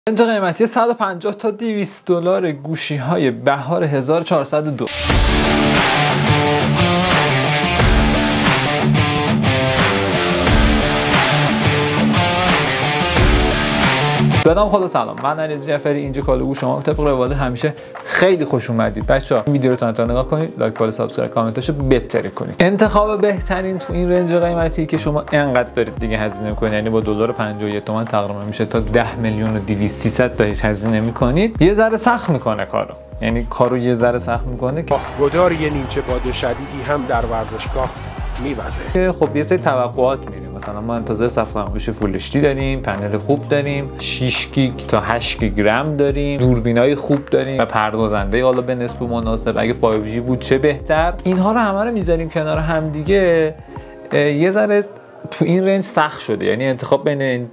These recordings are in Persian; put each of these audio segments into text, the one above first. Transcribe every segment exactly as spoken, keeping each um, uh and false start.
رنج قیمتی صد و پنجاه تا دویست دلار گوشی های بهار هزار و چهارصد و دو. بدم خدا سلام، من علیرضا جعفری، اینجا کالو شما طبق روال همیشه خیلی خوش اومدید. بچه‌ها این ویدیو رو تا انتها نگاه کنید، لایک، فالو، سابسکرایب، کامنتاشو بهتر کنید. انتخاب بهترین تو این رنج قیمتی که شما انقدر دارید دیگه هزینه می‌کنید، یعنی با دلار پنجاه و یک تومن تقریبا میشه تا ده میلیون و دویست سیصد دارید هزینه می‌کنید. یه ذره سخت می‌کنه کارو، یعنی کارو یه ذره سخت می‌کنه که گدار یه نیمچه باد شدیدی هم در ورزشگاه میوزه. خب یه سری توقعات میریم، مثلا ما انتظار صفحه نمایش فول اچ دی داریم، پنل خوب داریم، شش گیگ تا هشت گیگ رم داریم، دوربینای خوب داریم و پردازنده حالا به نسبت مناسب، اگه فایو جی بود چه بهتر. اینها رو همه رو میذاریم کنار هم دیگه، یه ذره تو این رنج سخت شده، یعنی انتخاب بین این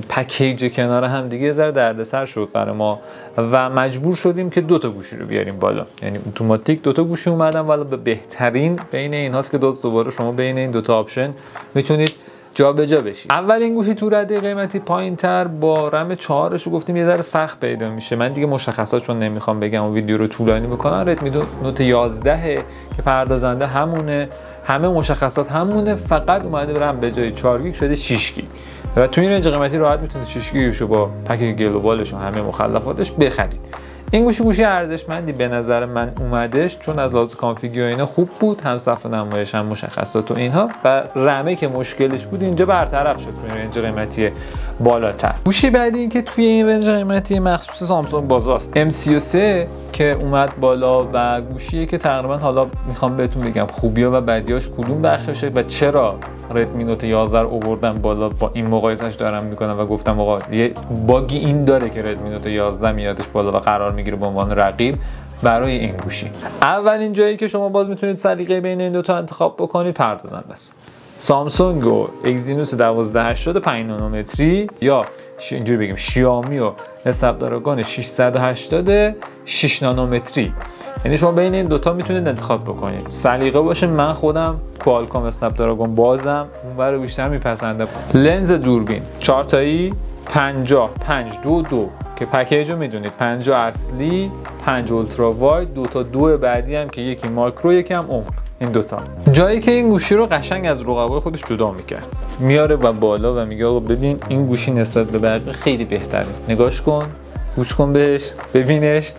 پکیج کنار هم دیگه یه ذره دردسر شد برای ما و مجبور شدیم که دو تا گوشی رو بیاریم بالا. یعنی اتوماتیک دو تا گوشی اومدن، ولی به بهترین بین اینهاست که دوباره شما بین این دو تا آپشن میتونید جابجا بشید. اولین گوشی تو رده قیمتی پایینتر با رم چهارش رو گفتیم یه ذره سخت پیدا میشه. من دیگه مشخصات چون نمیخوام بگم و ویدیو رو طولانی بکنم، ردمی نوت یازده که پردازنده همونه، همه مشخصات همونه، فقط اومده برم به جای چهار گیگ شده شش گیگ و تو این رنج قیمتی راحت میتونید شش گیگشو با پک گلوبالش و همه مخلفاتش بخرید. این گوشی گوشی ارزشمندی به نظر من اومدش، چون از لحاظ کانفیگ و اینا خوب بود، هم صفحه نمایش هم مشخصات و اینها، و رمه که مشکلش بود اینجا برطرف شد تو این رنج قیمتی بالاتر. گوشی بعدی این که توی این رنج قیمتی مخصوص سامسونگ بازاست، ام سی و سه که اومد بالا و گوشیه که تقریبا حالا میخوام بهتون بگم خوبی‌ها و بدیاش کدوم بخششه و چرا ردمی نوت یازده رو آوردم بالا، با این مقایسهش دارم میکنم و گفتم آقا یه باگی این داره که ردمی نوت یازده میادش بالا و قرار میگیره به عنوان رقیب برای این گوشی. اولین جایی که شما باز میتونید سلیقه بین این دو تا انتخاب بکنید پردازنده است. سامسونگ و اگزینوس دوازده هشتاد پنج نانومتری، یا اینجوری بگیم شیائومی و اسنپدراگون ششصد و هشتاد شش نانومتری. یعنی شما بین این دوتا میتونید انتخاب بکنید. سلیقه باشه، من خودم کوالکام اسنپدراگون بازم اونور رو بیشتر میپسندم. لنز دوربین چهار تایی پنجاه پنج دو دو که پکیج رو میدونید، پنجاه اصلی، پنج اولترا واید، دو تا دو بعدی هم که یکی ماکرو یکی هم عمق. این دوتا جایی که این گوشی رو قشنگ از رقبای خودش جدا میکرد، میاره و بالا و میگه آقا ببین این گوشی نسبت به بقیه خیلی بهتره، نگاش کن، گوش کن بهش، ببینش.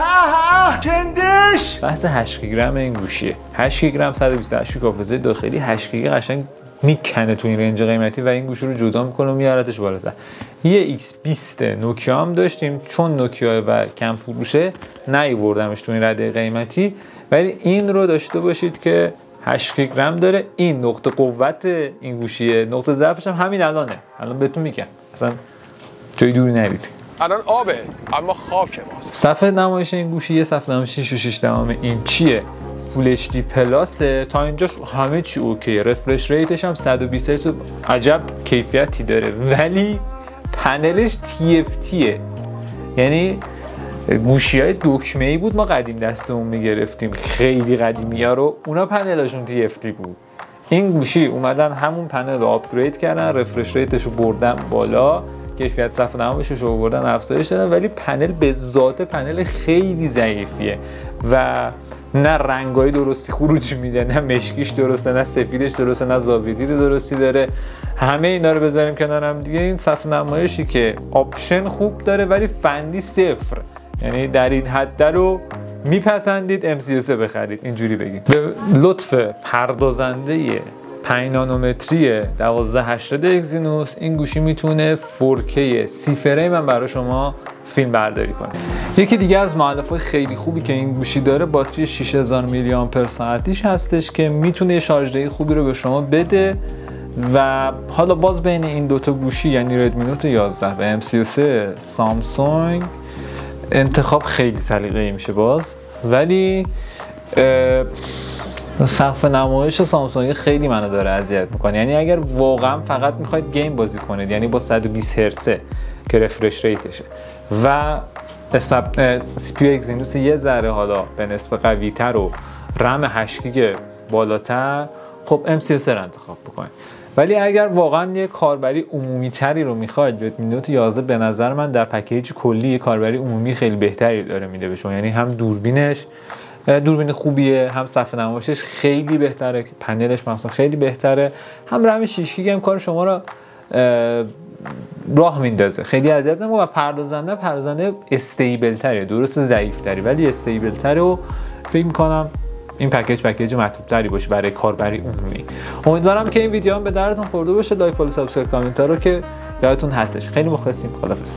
آها چندش. بحث هشت گیگ رم این گوشیه، هشت گیگ رم صد و بیست و هشت گیگ حافظه داخلی، هشت گیگ قشنگ میکنه تو این رنج قیمتی و این گوشی رو جدا میکنه و میارتش بالاتر. یه ایکس بیست نوکیا هم داشتیم، چون نوکیا و کم فروشه نیاوردمش تو این رده قیمتی، ولی این رو داشته باشید که هشت گیگ رم داره. این نقطه قوت این گوشیه، نقطه ضعفش هم همین الانه، الان بهتون میگم، اصلا جای دوری نرید. الان آبه اما خاکه. باز صفحه نمایش این گوشی یه صفحه نمایش شش و شش دهم اینچیه، فول اچ دی پلاس، تا اینجاش همه چی اوکیه. رفرش ریتش هم صد و بیست هرتز، عجب کیفیتی داره، ولی پنلش تی اف تیه. یعنی گوشی های دکمه‌ای بود ما قدیم دستمون میگرفتیم، خیلی قدیمی ها رو، اونا پنلشون تی اف تی بود. این گوشی اومدن همون پنل رو آپگرید کردن، رفرش ریتش رو بردن بالا، کیفیت صفحه نمایشش رو بردن افزایش دادن، ولی پنل به ذات پنل خیلی ضعیفیه و نه رنگای درستی خروج میده، نه مشکیش درسته، نه سفیدش درسته، نه زاویه دید درستی داره. همه اینا رو بذاریم کنار هم دیگه، این صفحه نمایشی که آپشن خوب داره ولی فنی صفر، یعنی در این حد رو میپسندید ام سی و سه بخرید، اینجوری بگیم. به لطف پردازنده پنج نانومتری دوازده هشتاد اگزینوس این گوشی میتونه فور کی سی فریم هم برای شما فیلم برداری کنه. یکی دیگه از مؤلفه‌های خیلی خوبی که این گوشی داره، باتری شش هزار میلی آمپر ساعتیش هستش که میتونه شارژ دهی خوبی رو به شما بده. و حالا باز بین این دوتا گوشی، یعنی ردمی نوت یازده و ام سی و سه سامسونگ، انتخاب خیلی سلیقه‌ای میشه باز، ولی صفحه نمایش سامسونگ خیلی منو داره اذیت میکنه. یعنی اگر واقعا فقط میخواید گیم بازی کنید، یعنی با صد و بیست هرتز که رفرش ریتشه و سی پی یو اگزینوس یه ذره حالا به نسبت قوی تر و رم هشت گیگ بالاتر، خب ام سی و سه رو انتخاب بکنید. ولی اگر واقعا یه کاربری عمومی تری رو میخواید، ردمی نوت یازده به نظر من در پکیج کلی یه کاربری عمومی خیلی بهتری داره میده به شما. یعنی هم دوربینش دوربین خوبیه، هم صفحه نمایشش خیلی بهتره، پنلش مثلا خیلی بهتره، هم رم شش گیگ هم کار شما رو راه میندازه، خیلی اذیت نمیکنه و پردازنده پردازنده استیبل تره، درست ضعیف تری ولی استیبل تره و فکر میکنم این پکیج پکیج مطلوب تری باشه برای کاربری عمومی. امیدوارم که این ویدیو هم به درتون خورده باشه. لایک، فالو، سابسکرایب، کامنت ها رو که یادتون هستش. خیلی مخلصیم. خداحافظ.